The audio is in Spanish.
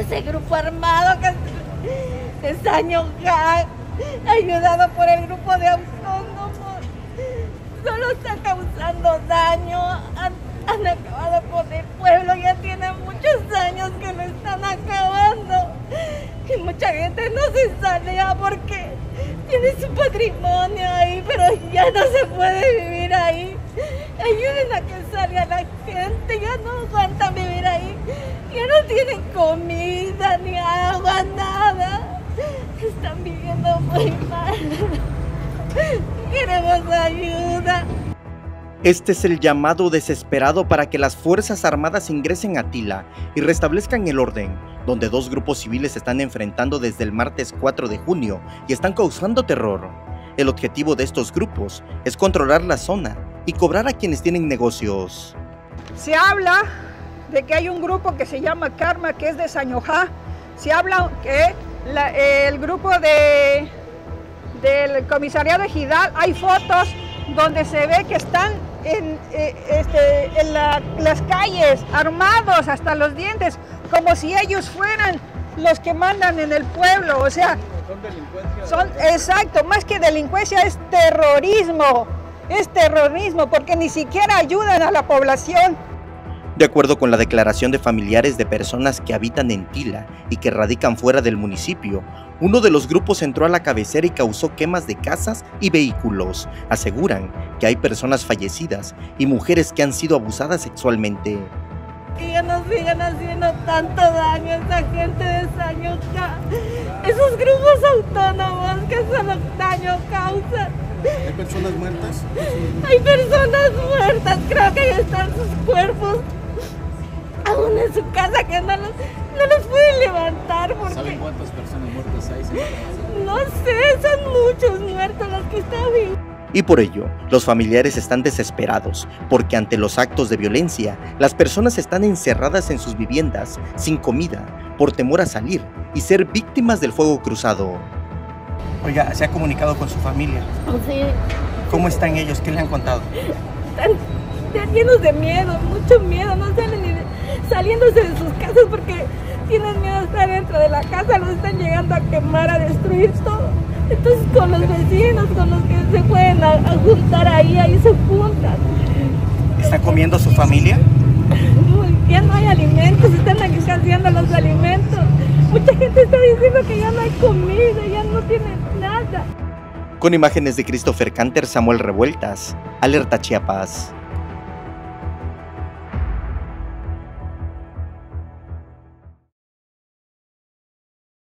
ese grupo armado que es Añojá, ayudado por el grupo de autónomos, solo está causando daño. Han acabado con el pueblo, ya tiene muchos años que lo están acabando. Y mucha gente no se salía porque tiene su patrimonio ahí, pero ya no se puede vivir ahí. Ayuden a que salga la gente, ya no aguantan vivir ahí. Ya no tienen comida, ni agua, nada. Están viviendo muy mal. Queremos ayuda. Este es el llamado desesperado para que las Fuerzas Armadas ingresen a Tila y restablezcan el orden, donde dos grupos civiles se están enfrentando desde el martes 4 de junio y están causando terror. El objetivo de estos grupos es controlar la zona y cobrar a quienes tienen negocios. Se habla de que hay un grupo que se llama Karma, que es de Sañojá. Se habla que el grupo del comisariado ejidal, hay fotos donde se ve que están en las calles armados hasta los dientes, como si ellos fueran los que mandan en el pueblo. O sea, son exacto, más que delincuencia es terrorismo, porque ni siquiera ayudan a la población. De acuerdo con la declaración de familiares de personas que habitan en Tila y que radican fuera del municipio, uno de los grupos entró a la cabecera y causó quemas de casas y vehículos. Aseguran que hay personas fallecidas y mujeres que han sido abusadas sexualmente. Que ya nos sigan haciendo tanto daño a esa gente de Sañojá. Esos grupos autónomos que solo daño causan. ¿Hay personas muertas? Hay personas muertas, creo que ahí están sus cuerpos aún en su casa, que no los pueden levantar porque... ¿Saben cuántas personas muertas hay, señora? No sé, son muchos muertos los que están vivos. Y por ello, los familiares están desesperados, porque ante los actos de violencia, las personas están encerradas en sus viviendas, sin comida, por temor a salir y ser víctimas del fuego cruzado. Oiga, ¿se ha comunicado con su familia? Sí. ¿Cómo están ellos? ¿Qué le han contado? Están llenos de miedo, mucho miedo, no salen ni saliéndose de sus casas porque tienen miedo de estar dentro de la casa, los están llegando a quemar, a destruir todo. Entonces con los vecinos, con los que se pueden juntar ahí se juntan. ¿Está comiendo su familia? Ya no hay alimentos, están escaseando los alimentos. Mucha gente está diciendo que ya no hay comida, ya no tienen nada. Con imágenes de Christopher Canter, Samuel Revueltas, Alerta Chiapas.